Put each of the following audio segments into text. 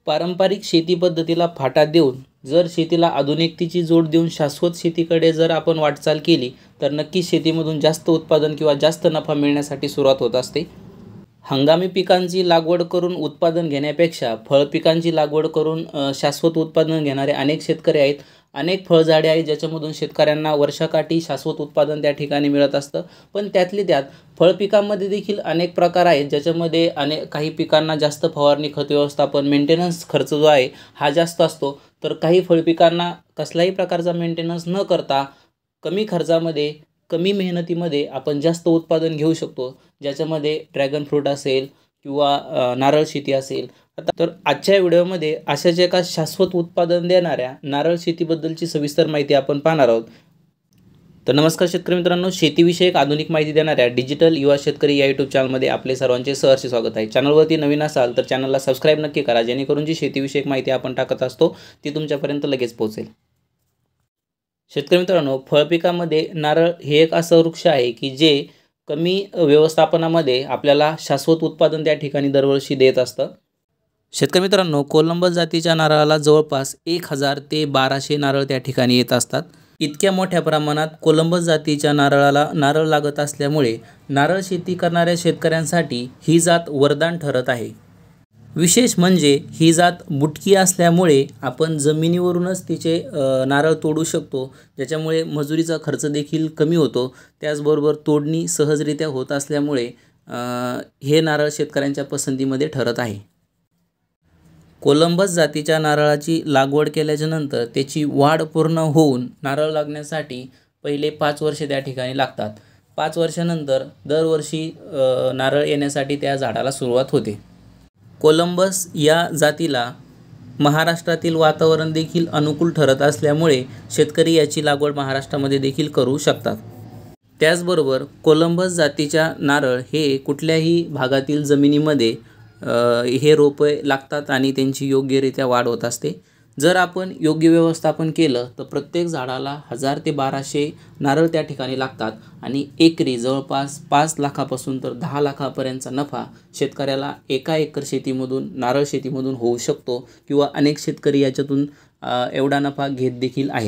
पारंपरिक शेती पद्धतीला फाटा देऊन जर शेतीला आधुनिकतेची जोड देऊन शाश्वत शेतीकडे जर आपण वाटचाल केली तर नक्कीच शेतीमधून जास्त उत्पादन किंवा जास्त नफा मिळण्यासाठी सुरुवात होत असते। हंगामी पिकांची लागवड करून उत्पादन घेण्यापेक्षा फळ पिकांची लागवड करून शाश्वत उत्पादन घेणारे अनेक शेतकरी आहेत। अनेक फळझाडे आहेत ज्याच्यामधून शेतकऱ्यांना वर्षाकाठी शाश्वत उत्पादन त्या ठिकाणी मिळत असतं। पण त्यातली त्यात फळ पिकांमध्ये देखील अनेक प्रकार आहेत ज्याच्यामध्ये काही पिकांना जास्त फवारणी, खत व्यवस्थापन, मेंटेनन्स खर्च जो आहे हा जास्त असतो, तर काही फळ पिकांना कसल्याही प्रकारचा मेंटेनन्स न करता कमी खर्चामध्ये, कमी मेहनतीमध्ये आपण जास्त उत्पादन घेऊ शकतो, ज्याच्यामध्ये ड्रॅगन फ्रूट असेल किंवा नारळ शेती असेल। तर आजच्या व्हिडिओमध्ये अशाच एका शाश्वत उत्पादन देणाऱ्या नारळ शेतीबद्दलची सविस्तर माहिती आपण पाहणार आहोत। तर नमस्कार शेतकरी मित्रांनो, शेतीविषयक आधुनिक माहिती देणाऱ्या डिजिटल युवा शेतकरी या यूट्यूब चॅनलमध्ये आपले सर्वांचे सहर्ष स्वागत आहे। चॅनलवरती नवीन असाल तर चॅनलला सबस्क्राईब नक्की करा, जेणेकरून जी शेतीविषयक माहिती आपण टाकत असतो ती तुमच्यापर्यंत लगेच पोहोचेल। शेतकरी मित्रांनो, फळपिकामध्ये नारळ हे एक असं वृक्ष आहे की जे कमी व्यवस्थापनामध्ये आपल्याला शाश्वत उत्पादन त्या ठिकाणी दरवर्षी देत असतं। शेतकरी मित्रांनो, कोलंबस जातीच्या नारळाला जवळपास 1000 ते 1200 नारळ त्या ठिकाणी येत असतात। इतक्या मोठ्या प्रमाणात कोलंबस जातीच्या नारळाला नारळ लागत असल्यामुळे नारळ शेती करणाऱ्या शेतकऱ्यांसाठी ही जात वरदान ठरत आहे। विशेष म्हणजे ही जात बुटकी असल्यामुळे आपण जमिनीवरूनच तिचे नारळ तोडू शकतो, ज्याच्यामुळे मजुरीचा खर्च देखील कमी होतो। त्याचबरोबर तोडणी सहजरित्या होत असल्यामुळे हे नारळ शेतकऱ्यांच्या पसंतीमध्ये ठरत आहे। कोलंबस जातीच्या नारळाची लागवड केल्याच्या नंतर त्याची वाढ पूर्ण होऊन नारळ लागण्यासाठी पहिले 5 वर्षे त्या ठिकाणी लागतात। 5 वर्षानंतर दरवर्षी नारळ येण्यासाठी त्या झाडाला सुरुवात होते। कोलंबस या जातीला महाराष्ट्रातील वातावरण देखील अनुकूल ठरत असल्यामुळे शेतकरी याची लागवड महाराष्ट्रामध्ये देखील करू शकतात। त्याचबरोबर कोलंबस जातीच्या नारळ हे कुठल्याही भागातील जमिनीमध्ये हे रोपे लागतात आणि त्यांची योग्यरित्या वाढ होत असते। जर आपण योग्य व्यवस्थापन केलं तर प्रत्येक झाडाला 1000 ते 1200 नारळ त्या ठिकाणी लागतात आणि एकरी जवळपास 5 लाखापासून तर 10 लाखापर्यंतचा नफा शेतकऱ्याला एका एकर शेतीमधून, नारळ शेतीमधून होऊ शकतो किंवा अनेक शेतकरी याच्यातून एवढा नफा घेत देखील आहेत।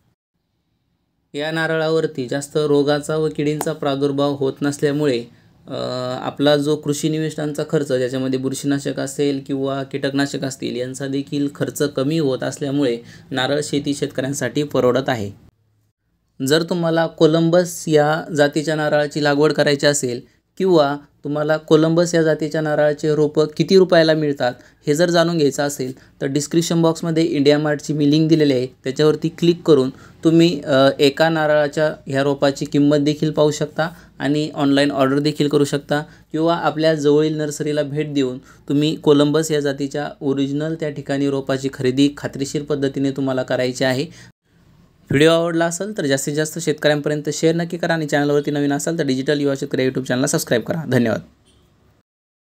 या नारळावरती जास्त रोगाचा व किडींचा प्रादुर्भाव होत नसल्यामुळे आपला जो कृषी निविष्ठांचा खर्च, ज्याच्यामध्ये बुरशीनाशक असेल किंवा कीटकनाशक असतील, यांचा देखील खर्च कमी होत असल्यामुळे नारळ शेती शेतकऱ्यांसाठी परवडत आहे। जर तुम्हाला कोलंबस या जातीच्या नारळाची लागवड करायची असेल किंवा तुम्हाला कोलंबस या जातीच्या नारळाचे रोपं किती रुपयाला मिळतात हे जर जाणून घ्यायचं असेल तर डिस्क्रिप्शन बॉक्समध्ये इंडिया मार्टची मी लिंक दिलेली आहे, त्याच्यावरती क्लिक करून तुम्ही एका नारळाच्या ह्या रोपाची किंमत देखील पाहू शकता आणि ऑनलाईन ऑर्डर देखील करू शकता किंवा आपल्या जवळील नर्सरीला भेट देऊन तुम्ही कोलंबस या जातीच्या ओरिजिनल त्या ठिकाणी रोपाची खरेदी खात्रीशीर पद्धतीने तुम्हाला करायची आहे। व्हिडिओ आवडला असेल तर जास्तीत जास्त शेतकऱ्यांपर्यंत शेअर नक्की करा आणि चॅनलवरती नवीन असाल तर डिजिटल युवा शेतकरी यूट्यूब चॅनलला सबस्क्राईब करा। धन्यवाद।